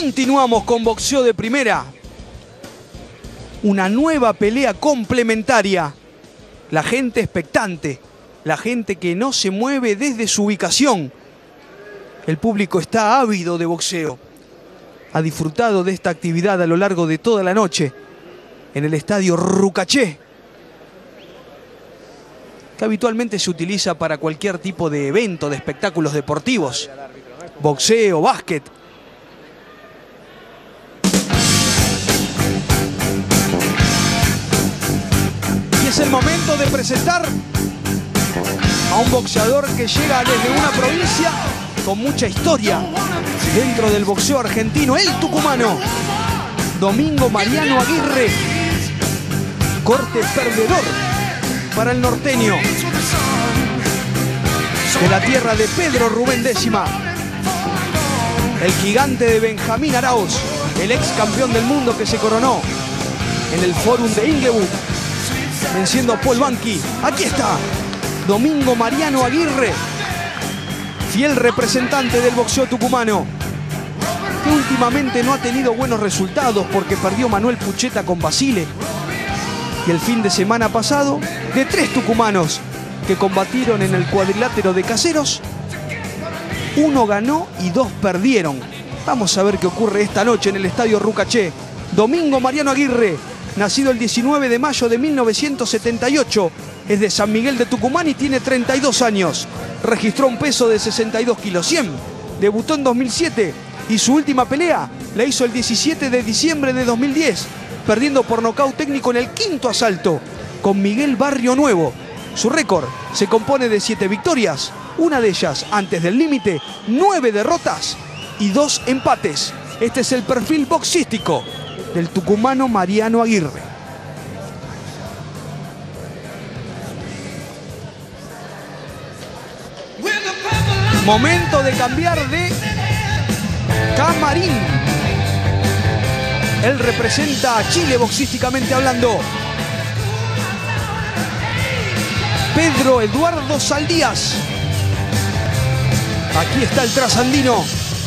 Continuamos con boxeo de primera. Una nueva pelea complementaria. La gente expectante. La gente que no se mueve desde su ubicación. El público está ávido de boxeo. Ha disfrutado de esta actividad a lo largo de toda la noche en el estadio Rucaché, que habitualmente se utiliza para cualquier tipo de evento, de espectáculos deportivos. Boxeo, básquet. Y es el momento de presentar a un boxeador que llega desde una provincia con mucha historia dentro del boxeo argentino, el tucumano Domingo Mariano Aguirre. Corte perdedor para el norteño de la tierra de Pedro Rubén Décima, el gigante de Benjamín Arauz, el ex campeón del mundo que se coronó en el Fórum de Inglewood, venciendo a Paul Banqui. Aquí está Domingo Mariano Aguirre, fiel representante del boxeo tucumano, que últimamente no ha tenido buenos resultados porque perdió Manuel Pucheta con Basile. Y el fin de semana pasado, de 3 tucumanos que combatieron en el cuadrilátero de Caseros, 1 ganó y 2 perdieron. Vamos a ver qué ocurre esta noche en el estadio Rucaché. Domingo Mariano Aguirre, nacido el 19 de mayo de 1978, es de San Miguel de Tucumán y tiene 32 años. Registró un peso de 62 kilos 100. Debutó en 2007 y su última pelea la hizo el 17 de diciembre de 2010, perdiendo por nocaut técnico en el 5º asalto con Miguel Barrio Nuevo. Su récord se compone de 7 victorias, una de ellas antes del límite, 9 derrotas y 2 empates. Este es el perfil boxístico del tucumano Mariano Aguirre. Momento de cambiar de camarín. Él representa a Chile boxísticamente hablando. Pedro Eduardo Saldías. Aquí está el trasandino,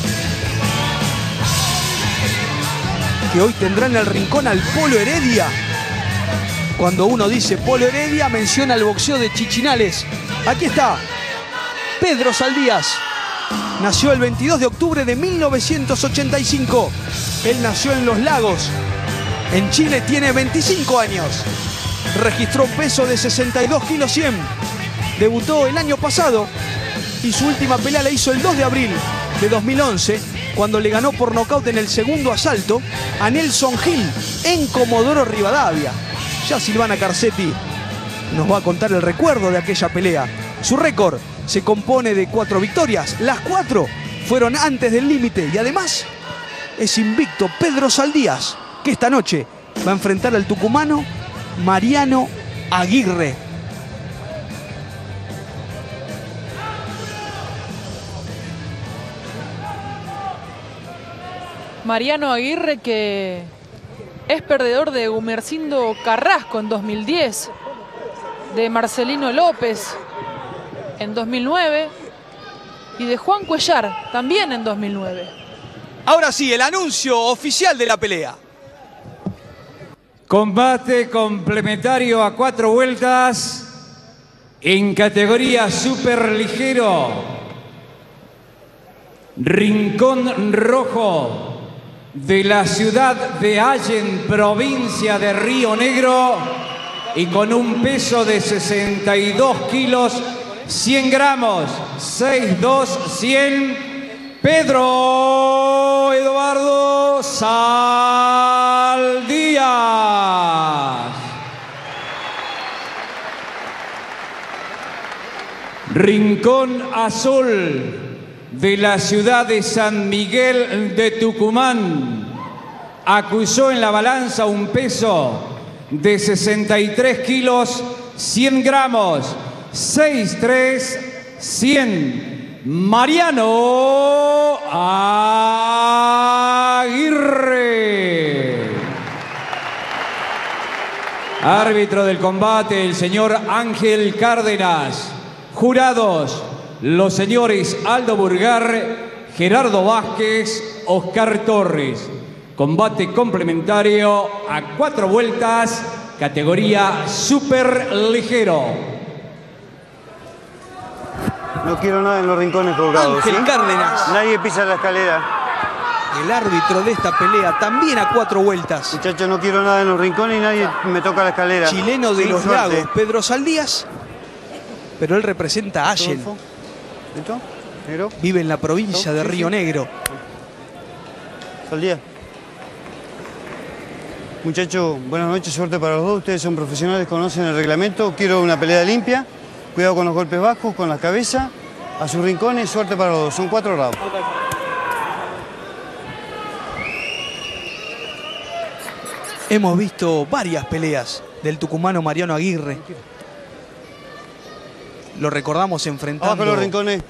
que hoy tendrá en el rincón al Polo Heredia. Cuando uno dice Polo Heredia, menciona el boxeo de Chichinales. Aquí está Pedro Saldías. Nació el 22 de octubre de 1985. Él nació en Los Lagos. En Chile tiene 25 años. Registró un peso de 62 kilos 100. Debutó el año pasado y su última pelea la hizo el 2 de abril de 2011, cuando le ganó por nocaut en el 2º asalto a Nelson Gil en Comodoro Rivadavia. Ya Silvana Carcetti nos va a contar el recuerdo de aquella pelea. Su récord se compone de 4 victorias. Las 4 fueron antes del límite y además es invicto Pedro Saldías, que esta noche va a enfrentar al tucumano Mariano Aguirre. Mariano Aguirre, que es perdedor de Gumercindo Carrasco en 2010, de Marcelino López en 2009 y de Juan Cuellar también en 2009. Ahora sí, el anuncio oficial de la pelea. Combate complementario a 4 vueltas en categoría superligero. Rincón Rojo, de la ciudad de Allen, provincia de Río Negro, y con un peso de 62 kilos 100 gramos, 6'2", 100, Pedro Eduardo Saldías. Rincón Azul, de la ciudad de San Miguel de Tucumán, acusó en la balanza un peso de 63 kilos 100 gramos, 6'3", 100, Mariano Aguirre. Árbitro del combate, el señor Ángel Cárdenas. Jurados, los señores Aldo Burgar, Gerardo Vázquez, Oscar Torres. Combate complementario a 4 vueltas, categoría super ligero. No quiero nada en los rincones colgados. Ángel Cárdenas, Nadie pisa la escalera. el árbitro de esta pelea, también a 4 vueltas. Muchachos, no quiero nada en los rincones y nadie me toca la escalera. Chileno de Sin los suerte. Lagos, Pedro Saldías, pero él representa a Allen. Rodolfo. ¿Listo? ¿Negro? Vive en la provincia de Sí, Río sí. Negro. Saldía. Muchachos, buenas noches, suerte para los dos. Ustedes son profesionales, conocen el reglamento. Quiero una pelea limpia. Cuidado con los golpes bajos, con la cabeza. A sus rincones, suerte para los dos. Son 4 rounds. Hemos visto varias peleas del tucumano Mariano Aguirre. Lo recordamos enfrentando Abajo los rincones.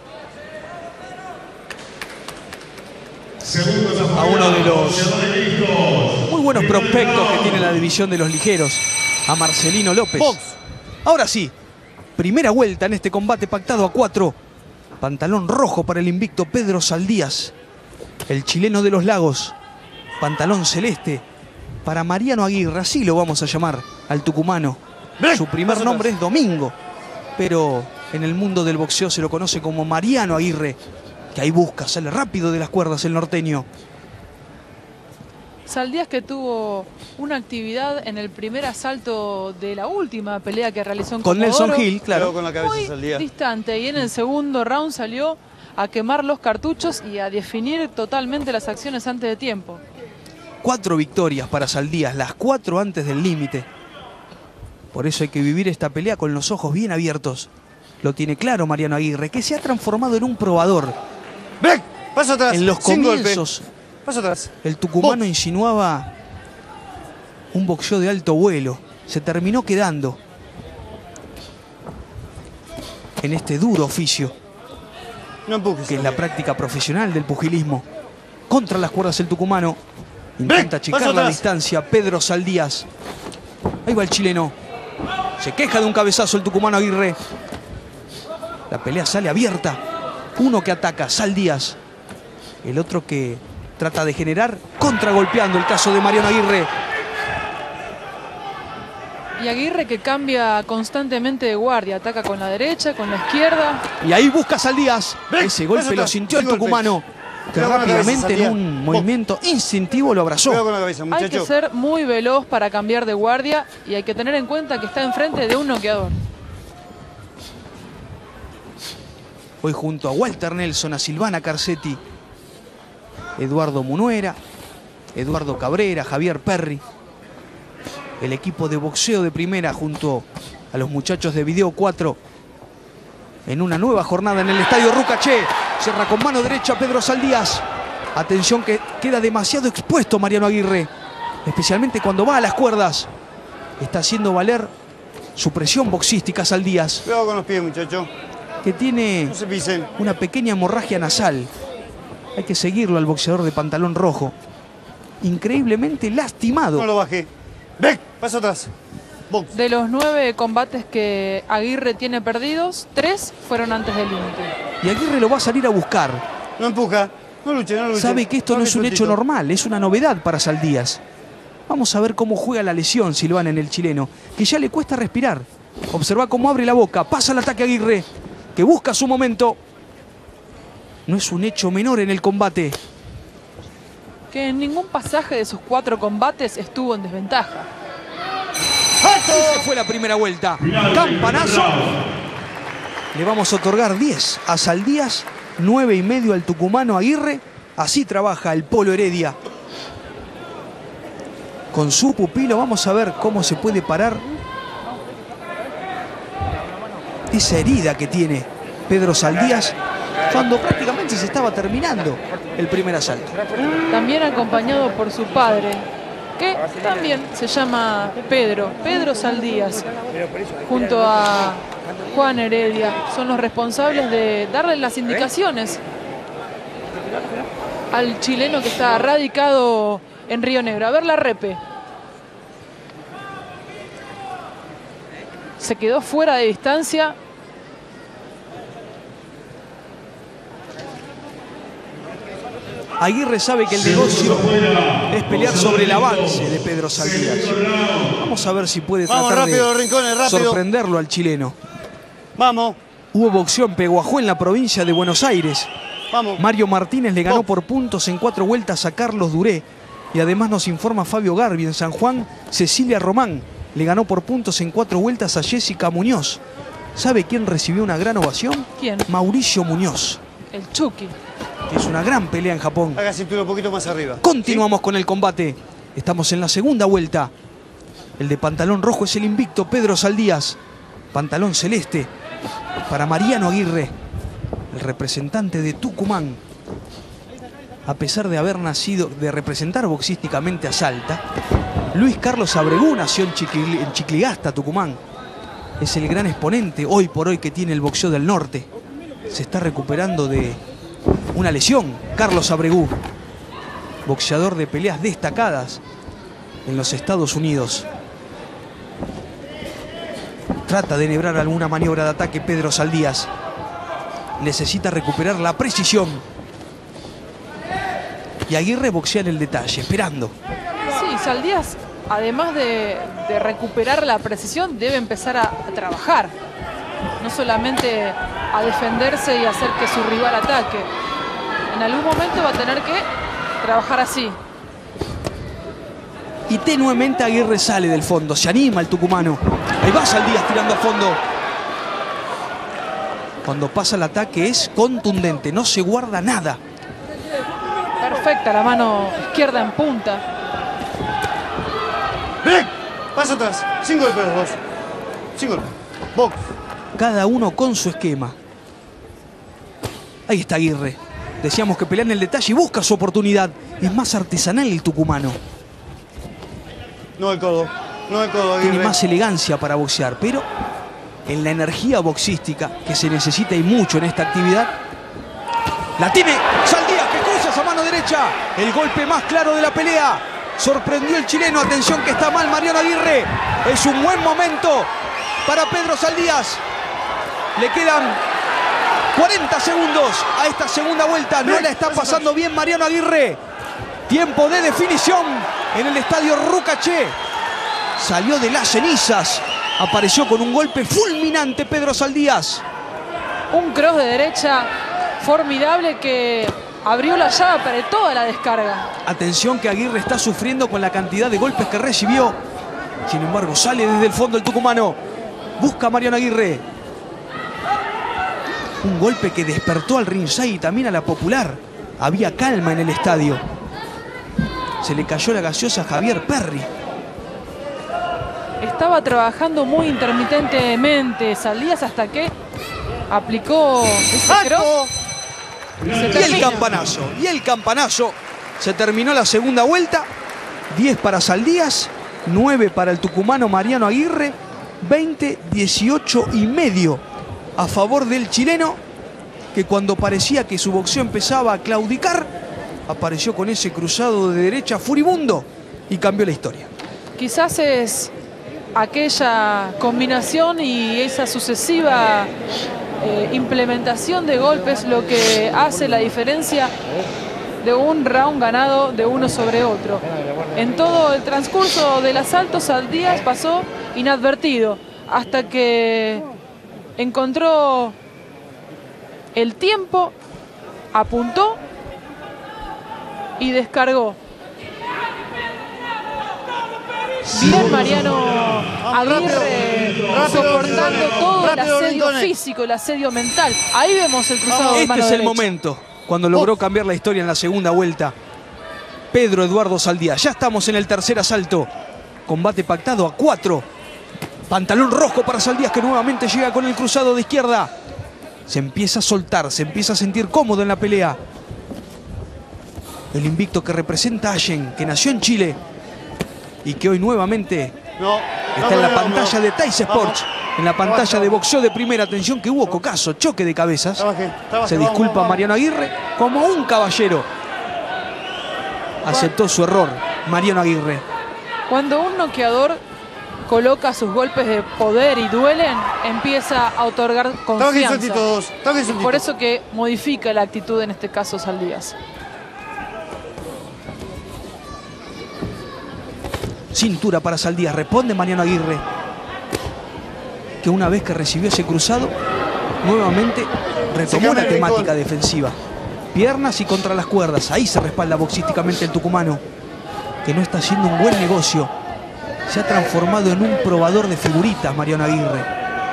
a uno de los muy buenos prospectos que tiene la división de los ligeros, a Marcelino López. Box. Ahora sí, primera vuelta en este combate pactado a 4. Pantalón rojo para el invicto Pedro Saldías, el chileno de los Lagos. Pantalón celeste para Mariano Aguirre, así lo vamos a llamar al tucumano. Su primer nombre es Domingo, pero en el mundo del boxeo se lo conoce como Mariano Aguirre, que ahí busca, sale rápido de las cuerdas el norteño. Saldías, que tuvo una actividad en el primer asalto de la última pelea que realizó en Con Comodoro, Nelson Hill, Cuidado claro. con la cabeza, muy Saldía. distante, y en el segundo round salió a quemar los cartuchos y a definir totalmente las acciones antes de tiempo. 4 victorias para Saldías, las 4 antes del límite. Por eso hay que vivir esta pelea con los ojos bien abiertos. Lo tiene claro Mariano Aguirre, que se ha transformado en un probador. ¡Break! Paso atrás. En los sin golpe. comienzos, Paso atrás. el tucumano Box. insinuaba un boxeo de alto vuelo. Se terminó quedando en este duro oficio, No empujes. que es la Saldía. práctica profesional del pugilismo. Contra las cuerdas el tucumano. Intenta achicar paso la atrás. distancia Pedro Saldías. Ahí va el chileno. Se queja de un cabezazo el tucumano Aguirre. La pelea sale abierta. Uno que ataca, Saldías. El otro que trata de generar, contragolpeando, el caso de Mariano Aguirre. Y Aguirre, que cambia constantemente de guardia, ataca con la derecha, con la izquierda. Y ahí busca Saldías. Ven, Ese golpe paso lo atrás, sintió el sin golpe. tucumano, que Cuidado con la cabeza, rápidamente en Saldías. un movimiento instintivo lo abrazó. Cuidado con la cabeza, Hay muchachos. que ser muy veloz para cambiar de guardia y hay que tener en cuenta que está enfrente de un noqueador. Hoy junto a Walter Nelson, a Silvana Carcetti, Eduardo Munuera, Eduardo Cabrera, Javier Perry. El equipo de boxeo de primera junto a los muchachos de Video 4 en una nueva jornada en el estadio Rucaché. Cierra con mano derecha Pedro Saldías. Atención, que queda demasiado expuesto Mariano Aguirre, especialmente cuando va a las cuerdas. Está haciendo valer su presión boxística Saldías, Cuidado con los pies, muchachos. que tiene No se pisen. una pequeña hemorragia nasal. Hay que seguirlo al boxeador de pantalón rojo. Increíblemente No lastimado. lo bajé. ¡Break! Paso atrás. Box. De los 9 combates que Aguirre tiene perdidos, 3 fueron antes del límite. Y Aguirre lo va a salir a buscar. No empuja. No luche, no luche. Sabe que esto no es un hecho sueltito. normal, es una novedad para Saldías. Vamos a ver cómo juega la lesión Silvana en el chileno, que ya le cuesta respirar. Observa cómo abre la boca, pasa el ataque a Aguirre, que busca su momento. No es un hecho menor en el combate. Que en ningún pasaje de sus 4 combates estuvo en desventaja. Esa fue la primera vuelta. Campanazo. Le vamos a otorgar 10 a Saldías, 9,5 al tucumano Aguirre. Así trabaja el Polo Heredia. Con su pupilo vamos a ver cómo se puede parar esa herida que tiene Pedro Saldías cuando prácticamente se estaba terminando el primer asalto. También acompañado por su padre, que también se llama Pedro Saldías, junto a Juan Heredia. Son los responsables de darle las indicaciones al chileno que está radicado en Río Negro. A ver la repe. Se quedó fuera de distancia. Aguirre sabe que el negocio es pelear sobre el avance de Pedro Saldías. Vamos a ver si puede tratar rápido, de Rincones, rápido. sorprenderlo al chileno. Vamos, Hubo boxeo en Peguajó, en la provincia de Buenos Aires. vamos. Mario Martínez le ganó por puntos en 4 vueltas a Carlos Duré. Y además nos informa Fabio Garbi en San Juan, Cecilia Román le ganó por puntos en 4 vueltas a Jessica Muñoz. ¿Sabe quién recibió una gran ovación? ¿Quién? Mauricio Muñoz, El Chucky. que es una gran pelea en Japón. Haga cintura un poquito más arriba. Continuamos con el combate. Estamos en la segunda vuelta. El de pantalón rojo es el invicto Pedro Saldías. Pantalón celeste para Mariano Aguirre, el representante de Tucumán. A pesar de haber nacido, de representar boxísticamente a Salta, Luis Carlos Abregú nació en Chicligasta, Tucumán. Es el gran exponente hoy por hoy que tiene el boxeo del norte. Se está recuperando de una lesión, Carlos Abregú, boxeador de peleas destacadas en los Estados Unidos. Trata de enhebrar alguna maniobra de ataque Pedro Saldías. Necesita recuperar la precisión. Y Aguirre boxea en el detalle, esperando. Sí, Saldías, además de recuperar la precisión, debe empezar a trabajar. No solamente a defenderse y hacer que su rival ataque. En algún momento va a tener que trabajar así. Y tenuemente Aguirre sale del fondo, se anima el tucumano. Ahí va Saldías tirando a fondo. Cuando pasa el ataque es contundente, no se guarda nada. Perfecta la mano izquierda en punta. ¡Break! Pasa atrás. Sin golpes los dos. Sin golpes. Box. Cada uno con su esquema. Ahí está Aguirre. Decíamos que pelea en el detalle y busca su oportunidad. Es más artesanal el tucumano. No el codo. No el codo, Aguirre. Tiene más elegancia para boxear, pero en la energía boxística que se necesita y mucho en esta actividad, la tiene Saldías, que cruza esa mano derecha. El golpe más claro de la pelea. Sorprendió el chileno. Atención que está mal Mariano Aguirre. Es un buen momento para Pedro Saldías. Le quedan 40 segundos a esta segunda vuelta. No la está pasando bien Mariano Aguirre. Tiempo de definición en el estadio Rucaché. Salió de las cenizas. Apareció con un golpe fulminante Pedro Saldías. Un cross de derecha formidable que abrió la llave para toda la descarga. Atención que Aguirre está sufriendo con la cantidad de golpes que recibió. Sin embargo, sale desde el fondo el tucumano. Busca a Mariano Aguirre. Un golpe que despertó al ringside y también a la popular. Había calma en el estadio. Se le cayó la gaseosa a Javier Perry. Estaba trabajando muy intermitentemente Saldías hasta que aplicó ese cross. Y el campanazo. Se terminó la segunda vuelta. 10 para Saldías, 9 para el tucumano Mariano Aguirre, 20, 18 y medio a favor del chileno, que cuando parecía que su boxeo empezaba a claudicar, apareció con ese cruzado de derecha furibundo y cambió la historia. Quizás es aquella combinación y esa sucesiva implementación de golpes lo que hace la diferencia de un round ganado de uno sobre otro. En todo el transcurso del asalto, Saldías pasó inadvertido hasta que encontró el tiempo, apuntó y descargó. Bien Mariano Aguirre soportando todo el asedio físico, el asedio mental. Ahí vemos el cruzado de mano Este es el derecha. momento cuando logró cambiar la historia en la segunda vuelta. Pedro Eduardo Saldías. Ya estamos en el tercer asalto. Combate pactado a 4. Pantalón rojo para Saldías, que nuevamente llega con el cruzado de izquierda. Se empieza a soltar, se empieza a sentir cómodo en la pelea. El invicto que representa a Allen, que nació en Chile y que hoy nuevamente está en la pantalla de Tays Sports, en la pantalla de boxeo de primera. Atención que hubo cocazo, choque de cabezas. Se disculpa Mariano Aguirre como un caballero. Aceptó su error Mariano Aguirre. Cuando un noqueador coloca sus golpes de poder y duelen, empieza a otorgar confianza. Por eso que modifica la actitud en este caso Saldías. Cintura para Saldías. Responde Mariano Aguirre, que una vez que recibió ese cruzado, nuevamente retomó la temática defensiva. Piernas y contra las cuerdas. Ahí se respalda boxísticamente el tucumano, que no está haciendo un buen negocio. Se ha transformado en un probador de figuritas Mariano Aguirre.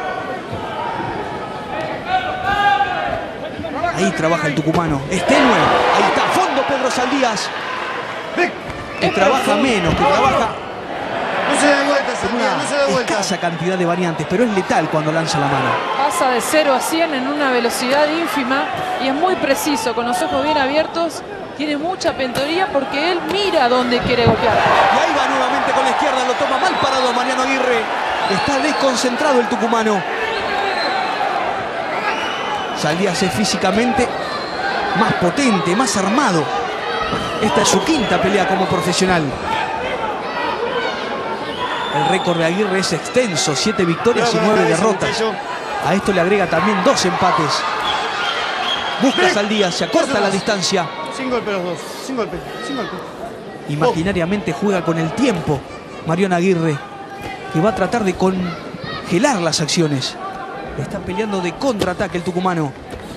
Ahí trabaja el tucumano. Es tenue. Ahí está a fondo Pedro Saldías, que trabaja menos, que trabaja No se da vuelta, Saldías, no se da una vuelta. escasa cantidad de variantes, pero es letal cuando lanza la mano. Pasa de 0 a 100 en una velocidad ínfima y es muy preciso, con los ojos bien abiertos. Tiene mucha puntería porque él mira dónde quiere golpear. Y ahí va nuevamente con la izquierda, lo toma mal parado Mariano Aguirre. Está desconcentrado el tucumano. Saldías es físicamente más potente, más armado. Esta es su quinta pelea como profesional. El récord de Aguirre es extenso, 7 victorias y 9 derrotas. A esto le agrega también 2 empates. Busca Saldías, se acorta la distancia. Sin golpe los dos, sin golpe, sin golpe. Imaginariamente juega con el tiempo Mariano Aguirre, que va a tratar de congelar las acciones. Está peleando de contraataque el tucumano.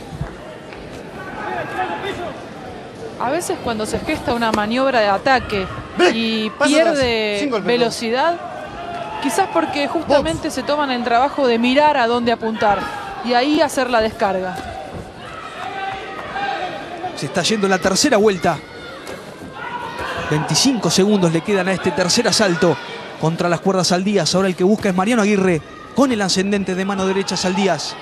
A veces cuando se gesta una maniobra de ataque y pierde velocidad, quizás porque justamente se toman el trabajo de mirar a dónde apuntar y ahí hacer la descarga. Se está yendo la tercera vuelta. 25 segundos le quedan a este tercer asalto contra las cuerdas Saldías. Ahora el que busca es Mariano Aguirre con el ascendente de mano derecha Saldías,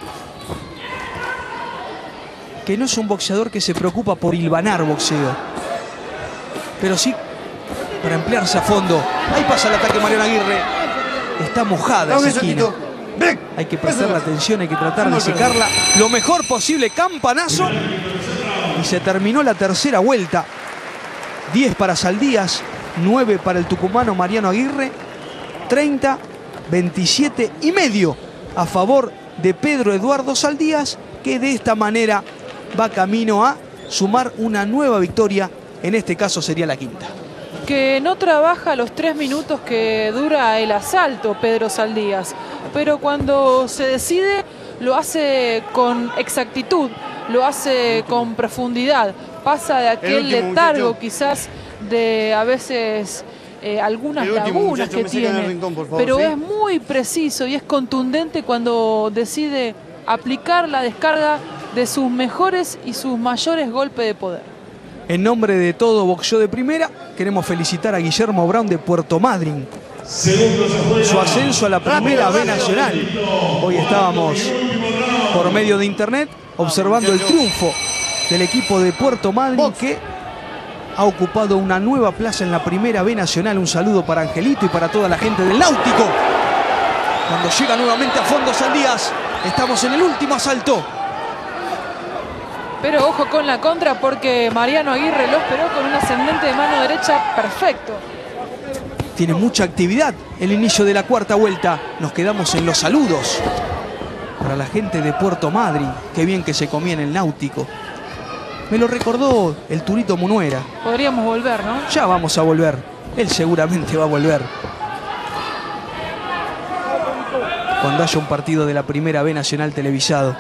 que no es un boxeador que se preocupa por hilvanar boxeo, pero sí para emplearse a fondo. Ahí pasa el ataque Mariano Aguirre. Está mojada esa esquina. Hay que prestarle atención, hay que tratar de secarla lo mejor posible. Campanazo. Y se terminó la tercera vuelta. 10 para Saldías, 9 para el tucumano Mariano Aguirre. 30, 27 y medio a favor de Pedro Eduardo Saldías, que de esta manera va camino a sumar una nueva victoria. En este caso sería la quinta. Que no trabaja los 3 minutos que dura el asalto Pedro Saldías, pero cuando se decide lo hace con exactitud, lo hace con profundidad. Pasa de aquel letargo quizás de a veces algunas lagunas que tiene, pero es muy preciso y es contundente cuando decide aplicar la descarga de sus mejores y sus mayores golpes de poder. En nombre de todo Boxeo de Primera, queremos felicitar a Guillermo Brown de Puerto Madryn, su ascenso a la Primera B Nacional. Hoy estábamos por medio de internet observando el triunfo del equipo de Puerto Madryn, que ha ocupado una nueva plaza en la Primera B Nacional. Un saludo para Angelito y para toda la gente del Náutico. Cuando llega nuevamente a fondo Saldías, estamos en el último asalto. Pero ojo con la contra porque Mariano Aguirre lo esperó con un ascendente de mano derecha perfecto. Tiene mucha actividad el inicio de la cuarta vuelta. Nos quedamos en los saludos para la gente de Puerto Madryn. Qué bien que se comía en el Náutico. Me lo recordó el Turito Munuera. Podríamos volver, ¿no? Ya vamos a volver. Él seguramente va a volver. Cuando haya un partido de la Primera B Nacional televisado.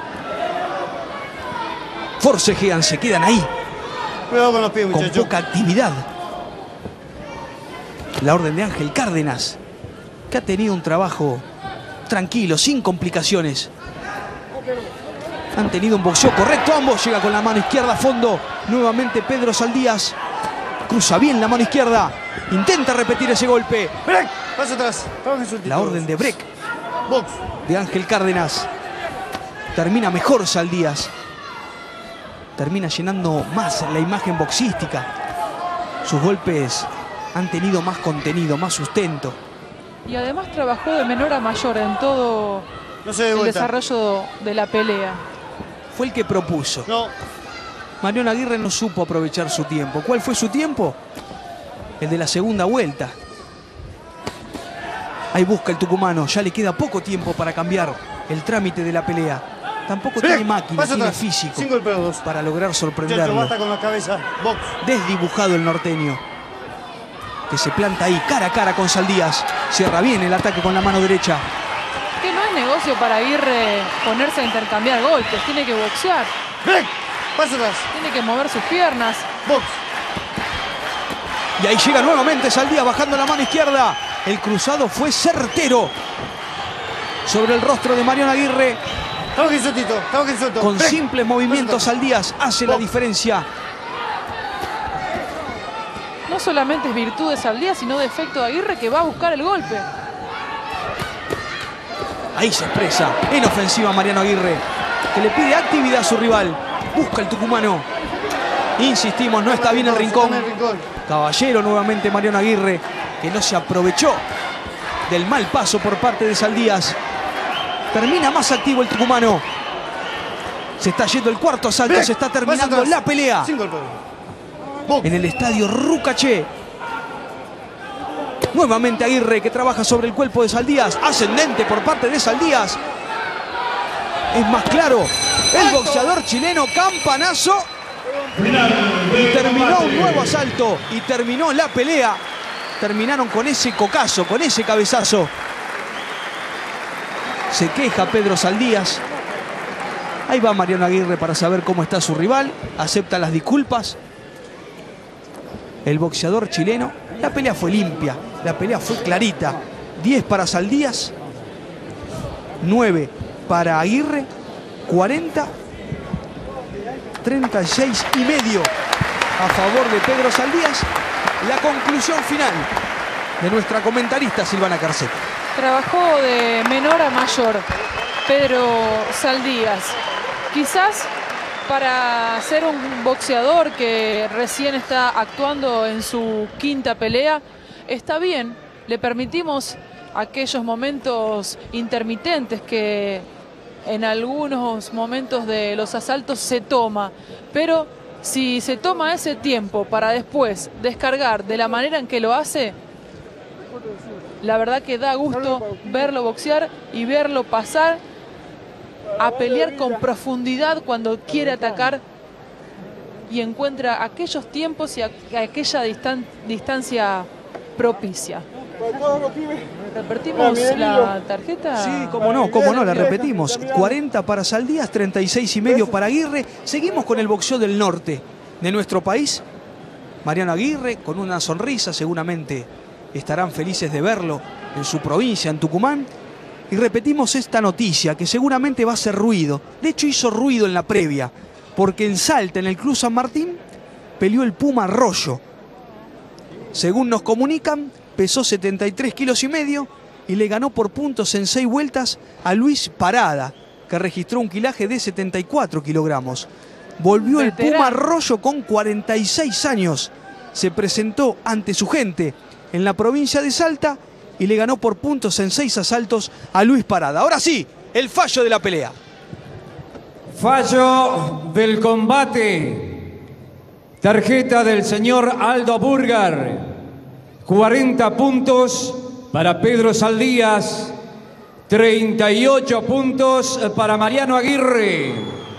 Forcejean, se quedan ahí. Cuidado con los pies, con muchachos. poca actividad. La orden de Ángel Cárdenas, que ha tenido un trabajo tranquilo, sin complicaciones. Han tenido un boxeo correcto ambos. Llega con la mano izquierda a fondo. Nuevamente Pedro Saldías. Cruza bien la mano izquierda. Intenta repetir ese golpe. Break, pasa atrás. La orden de break Box. de Ángel Cárdenas. Termina mejor Saldías. Termina llenando más la imagen boxística. Sus golpes han tenido más contenido, más sustento. Y además trabajó de menor a mayor en todo el desarrollo de la pelea. Fue el que propuso. No. Mariano Aguirre no supo aprovechar su tiempo. ¿Cuál fue su tiempo? El de la segunda vuelta. Ahí busca el tucumano. Ya le queda poco tiempo para cambiar el trámite de la pelea. Tampoco tiene máquina, tiene físico para lograr sorprenderlo. Basta con la cabeza. Box. Desdibujado el norteño. que se planta ahí cara a cara con Saldías. Cierra bien el ataque con la mano derecha. Que no es negocio para Aguirre ponerse a intercambiar golpes. Tiene que boxear. ¡Break! ¡Paso atrás! Tiene que mover sus piernas. ¡Box! Y ahí llega nuevamente Saldías bajando la mano izquierda. El cruzado fue certero sobre el rostro de Mariano Aguirre. Trabajen soltito, trabajen solto. Con Break. simples movimientos Saldías hace la diferencia. No solamente es virtud de Saldías, sino defecto de Aguirre, que va a buscar el golpe. Ahí se expresa en ofensiva Mariano Aguirre, que le pide actividad a su rival. Busca el tucumano. Insistimos, no está bien el rincón. Caballero nuevamente Mariano Aguirre, que no se aprovechó del mal paso por parte de Saldías. Termina más activo el tucumano. Se está yendo el cuarto asalto, se está terminando la pelea. En el estadio Rucaché. Nuevamente Aguirre, que trabaja sobre el cuerpo de Saldías. Ascendente por parte de Saldías. Es más claro. El boxeador chileno, campanazo. Y terminó un nuevo asalto. Y terminó la pelea. Terminaron con ese cocazo, con ese cabezazo. Se queja Pedro Saldías. Ahí va Mariano Aguirre para saber cómo está su rival. Acepta las disculpas. El boxeador chileno. La pelea fue limpia. La pelea fue clarita. 10 para Saldías. 9 para Aguirre. 40. 36 y medio a favor de Pedro Saldías. La conclusión final de nuestra comentarista Silvana Carceta. Trabajó de menor a mayor Pedro Saldías. Quizás para ser un boxeador que recién está actuando en su quinta pelea, está bien. Le permitimos aquellos momentos intermitentes que en algunos momentos de los asaltos se toma. Pero si se toma ese tiempo para después descargar de la manera en que lo hace, la verdad que da gusto verlo boxear y verlo pasar a pelear con profundidad cuando quiere atacar y encuentra aquellos tiempos y aquella distancia propicia. ¿Repetimos la tarjeta? Sí, cómo no, la repetimos. 40 para Saldías, 36 y medio para Aguirre. Seguimos con el boxeo del norte de nuestro país. Mariano Aguirre con una sonrisa, seguramente estarán felices de verlo en su provincia, en Tucumán. Y repetimos esta noticia que seguramente va a hacer ruido. De hecho hizo ruido en la previa, porque en Salta, en el Club San Martín, peleó el Puma Arroyo. Según nos comunican, pesó 73 kilos y medio y le ganó por puntos en 6 vueltas a Luis Parada, que registró un kilaje de 74 kilogramos. Volvió el Puma Arroyo con 46 años. Se presentó ante su gente en la provincia de Salta y le ganó por puntos en 6 asaltos a Luis Parada. Ahora sí, el fallo de la pelea. Fallo del combate. Tarjeta del señor Aldo Burgar. 40 puntos para Pedro Saldías. 38 puntos para Mariano Aguirre.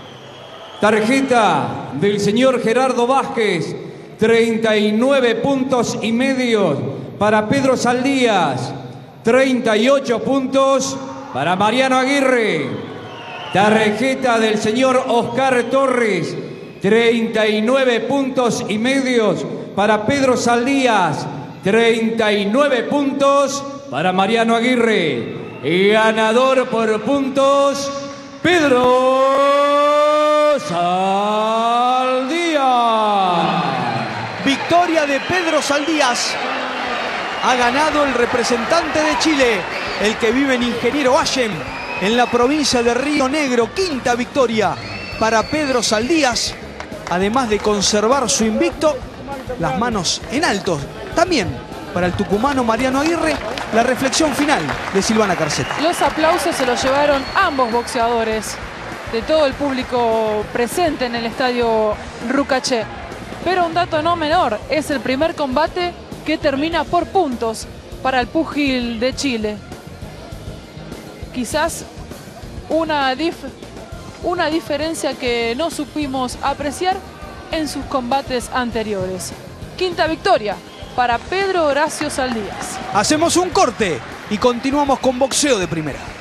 Tarjeta del señor Gerardo Vázquez. 39 puntos y medio para Pedro Saldías. 38 puntos para Mariano Aguirre. Tarjeta del señor Oscar Torres. 39 puntos y medios para Pedro Saldías. 39 puntos para Mariano Aguirre. Y ganador por puntos, Pedro Saldías. Victoria de Pedro Saldías. Ha ganado el representante de Chile, el que vive en Ingeniero Allen, en la provincia de Río Negro. Quinta victoria para Pedro Saldías. Además de conservar su invicto, las manos en alto. También para el tucumano Mariano Aguirre, la reflexión final de Silvana Carceta. Los aplausos se los llevaron ambos boxeadores, de todo el público presente en el estadio Rucaché. Pero un dato no menor, es el primer combate que termina por puntos para el púgil de Chile. Quizás una diferencia que no supimos apreciar en sus combates anteriores. Quinta victoria para Pedro Horacio Saldías. Hacemos un corte y continuamos con boxeo de primera.